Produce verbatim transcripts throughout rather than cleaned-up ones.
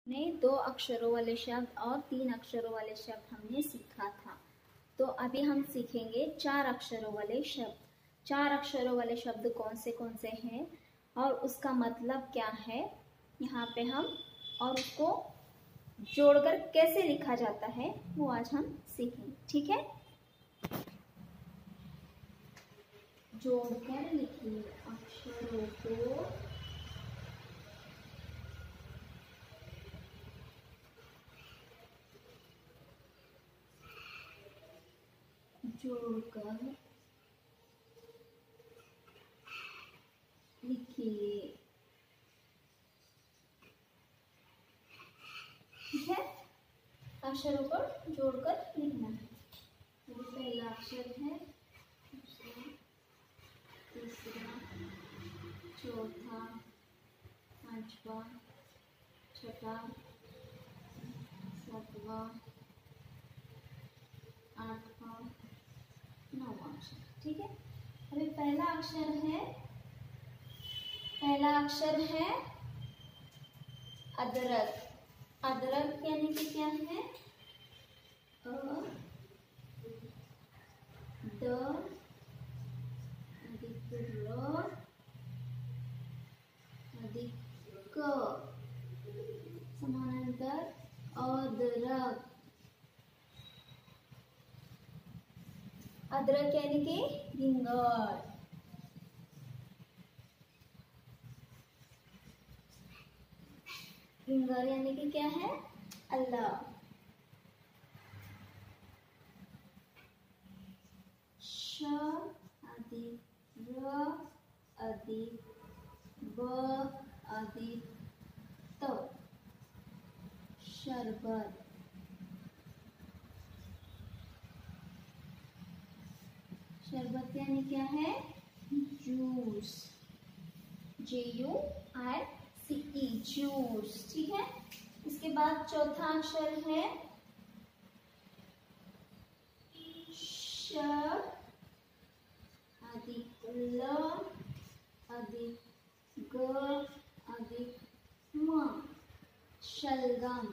ने दो अक्षरों वाले शब्द और तीन अक्षरों वाले शब्द हमने सीखा था। तो अभी हम सीखेंगे चार अक्षरों वाले शब्द। चार अक्षरों वाले शब्द कौन से कौन से हैं और उसका मतलब क्या है यहाँ पे हम, और उसको जोड़कर कैसे लिखा जाता है वो आज हम सीखेंगे। ठीक है, जोड़कर लिखिए अक्षरों को जोड़कर लिखिए। ठीक है, अक्षरों को जोड़कर लिखना है। तो पहला अक्षर है, दूसरा, तीसरा, चौथा, पांचवा, छठा, सातवां, आठवां, नौवां अक्षर। ठीक है, अभी पहला अक्षर है, पहला अक्षर है अदरक। अदरक यानी कि क्या है? अ, द, अधिक र, अधिक क, समानांतर अदरक। अदरक यानी कि गिंगर। गिंगर यानी कि क्या है? अल्लाह। श, अधिक र, अधिक ब, अधिक त, शरबत। शरबत यानी क्या है? Juice. J U R C E, juice. ठीक है, इसके बाद चौथा अक्षर है श, अधिक ल, अधिक ग, अधिक म, शलगम।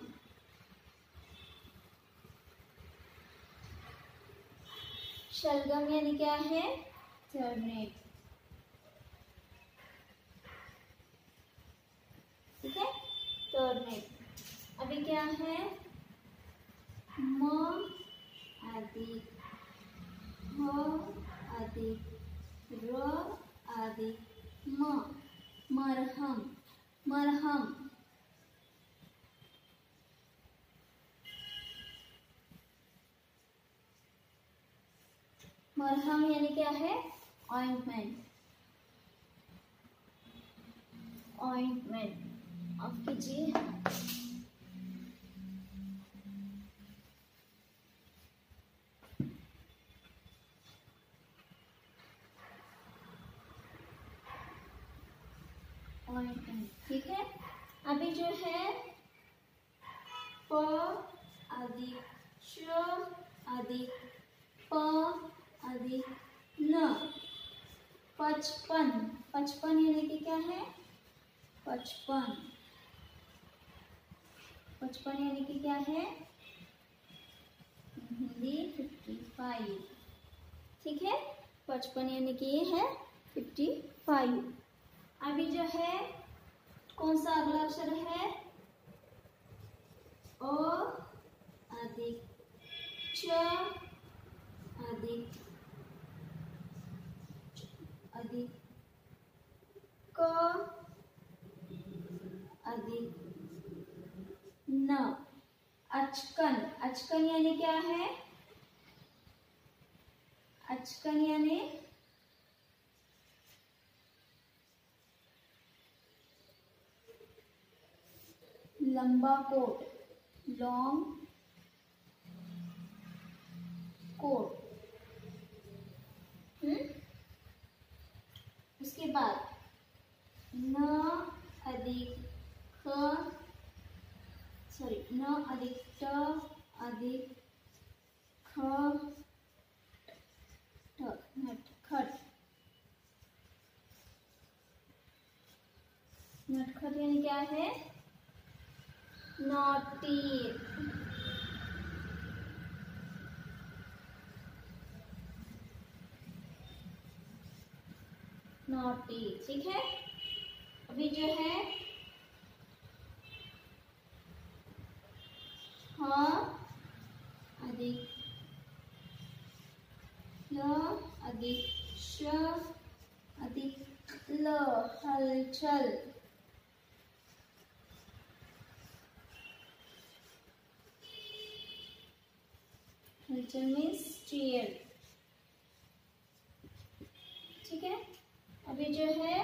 शलगम यानी क्या है? टर्निप। ठीक है, टर्निप। अभी क्या है? म, अधिक ह, अधिक र, अधिक म, मरहम। मरहम। मरहम यानी क्या है? ऑइंटमेंट। ऑइंटमेंट। अब कीजिए। ऑइंटमेंट। ठीक है, अभी जो है प, अधिक श, अधिक प, अधिक न, पचपन। पचपन यानी कि क्या है? पचपन। पचपन यानी कि क्या है? Hindi fifty five. ठीक है, पचपन यानी कि ये है फिफ्टी फाइव। अभी जो है कौन सा अगला अक्षर है? अ, अधिक च, अधिक अधिक क, अधिक न, अचकन। अचकन यानी क्या है? अचकन यानी लंबा कोट, लॉन्ग कोट। हम्म उसके बाद न, अधिक ख, सॉरी न, अधिक ट, अधिक ख, ट, नटखट। नटखट यानी क्या है? naughty, naughty, ठीक है। अभी जो है हाँ अधिक ल अधिक श अधिक ल हलचल, हलचल मीन्स चेयर, ठीक है। अभी जो है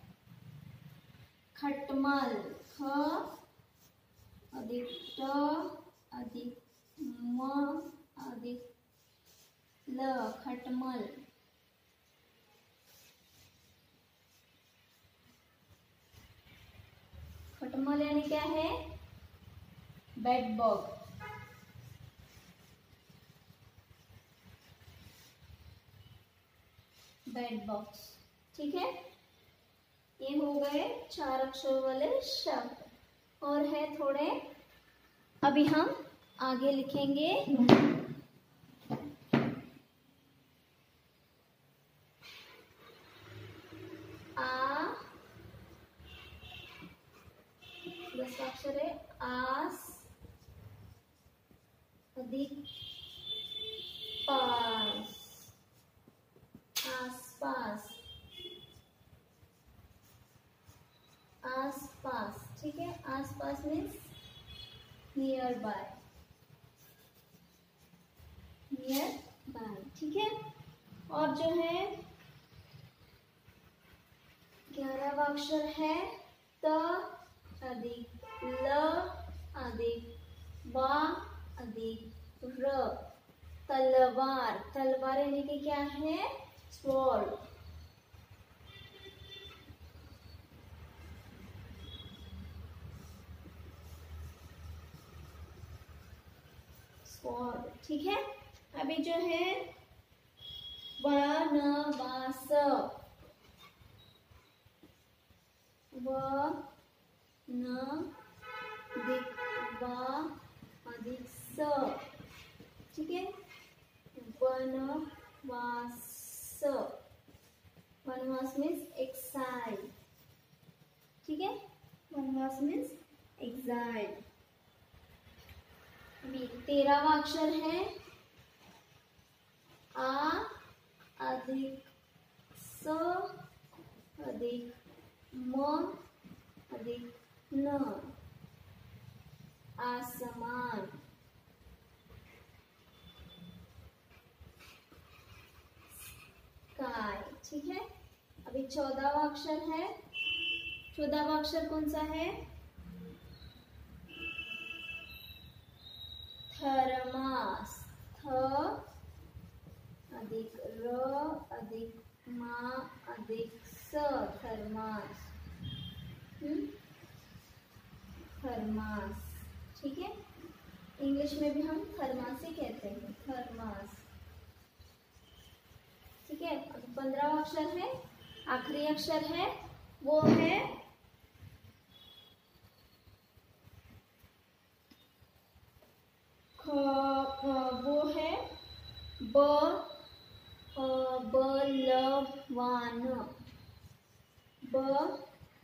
खटमल, ख अधिक ट अधिक म अधिक ल खटमल, खटमल यानी क्या है? बेड बग, बेड बॉक्स, ठीक है। ये हो गए चार अक्षरों वाले शब्द और है थोड़े। अभी हम आगे लिखेंगे आ, दस अक्षर है आस अधिक पास, आसपास, आसपास, ठीक है। आसपास means nearby, nearby, ठीक है। और जो है ग्यारहवा अक्षर है त अधिक ल अधिक वा अधिक र, तलवार, तलवार यानी कि क्या है? स्वॉर्ड, स्वॉर्ड, ठीक है। अभी जो है वनवास, व न अधिक वा अधिक स, ठीक है। वनवास, वनवास मीन्स एक्साइल, ठीक है। वनवास मीन्स एक्साइल। अभी तेरहवा अक्षर है आ अधिक स अधिक म अधिक न, आसमान, स्काई, ठीक है। अभी चौदहवा अक्षर है, चौदहवा अक्षर कौन सा है? थर्मास, थ अधिक र अधिक मा अधिक स, थर्मास, हम्म थर्मास, ठीक है। इंग्लिश में भी हम थर्मास ही कहते हैं, थर्मास, ठीक है। अब पंद्रहवा अक्षर है, आखिरी अक्षर है, वो है ख, वो है ब बलवान, बलवान,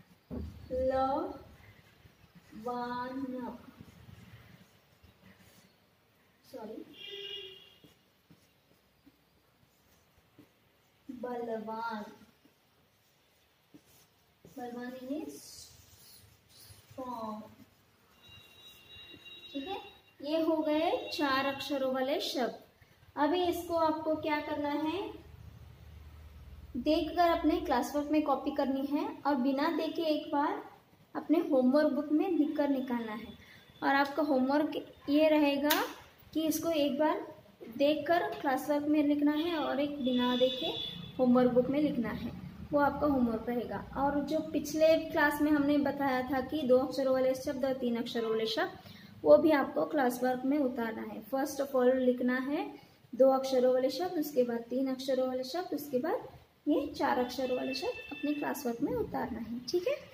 सॉरी बलवान, बलवान यानी स्ट्रॉन्ग, ठीक है। ये हो गए चार अक्षरों वाले शब्द। अभी इसको आपको क्या करना है? देखकर अपने क्लास वर्क में कॉपी करनी है और बिना देखे एक बार अपने होमवर्क बुक में लिखकर निकालना है। और आपका होमवर्क ये रहेगा कि इसको एक बार देखकर क्लास वर्क में लिखना है और एक बिना देखे होमवर्क बुक में लिखना है, वो आपका होमवर्क रहेगा। और जो पिछले क्लास में हमने बताया था कि दो अक्षरों वाले शब्द और तीन अक्षरों वाले शब्द, वो भी आपको क्लास वर्क में उतारना है। फर्स्ट ऑफ ऑल लिखना है दो अक्षरों वाले शब्द, उसके बाद तीन अक्षरों वाले शब्द, उसके बाद ये चार अक्षरों वाले शब्द अपने क्लास वर्क में उतारना है, ठीक है।